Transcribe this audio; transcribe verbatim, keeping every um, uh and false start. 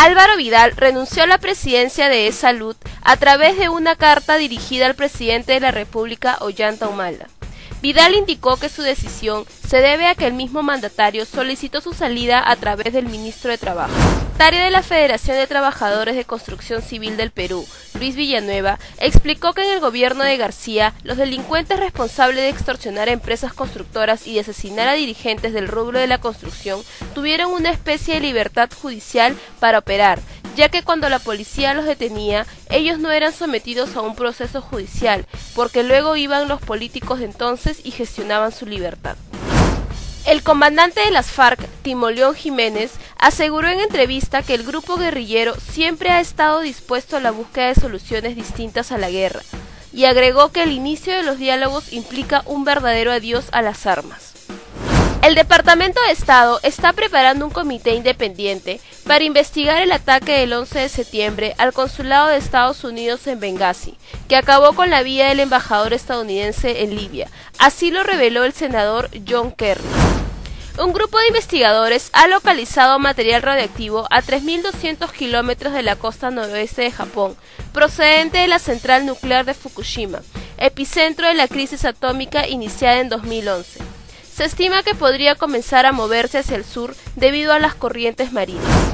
Álvaro Vidal renunció a la presidencia de E-Salud a través de una carta dirigida al presidente de la República, Ollanta Humala. Vidal indicó que su decisión se debe a que el mismo mandatario solicitó su salida a través del ministro de Trabajo. El secretario de la Federación de Trabajadores de Construcción Civil del Perú, Luis Villanueva, explicó que en el gobierno de García, los delincuentes responsables de extorsionar a empresas constructoras y de asesinar a dirigentes del rubro de la construcción tuvieron una especie de libertad judicial para operar, ya que cuando la policía los detenía, ellos no eran sometidos a un proceso judicial, porque luego iban los políticos de entonces y gestionaban su libertad. El comandante de las FARC, Timoleón Jiménez, aseguró en entrevista que el grupo guerrillero siempre ha estado dispuesto a la búsqueda de soluciones distintas a la guerra, y agregó que el inicio de los diálogos implica un verdadero adiós a las armas. El Departamento de Estado está preparando un comité independiente para investigar el ataque del once de septiembre al consulado de Estados Unidos en Bengasi, que acabó con la vida del embajador estadounidense en Libia. Así lo reveló el senador John Kerry. Un grupo de investigadores ha localizado material radiactivo a tres mil doscientos kilómetros de la costa noroeste de Japón, procedente de la central nuclear de Fukushima, epicentro de la crisis atómica iniciada en dos mil once. Se estima que podría comenzar a moverse hacia el sur debido a las corrientes marinas.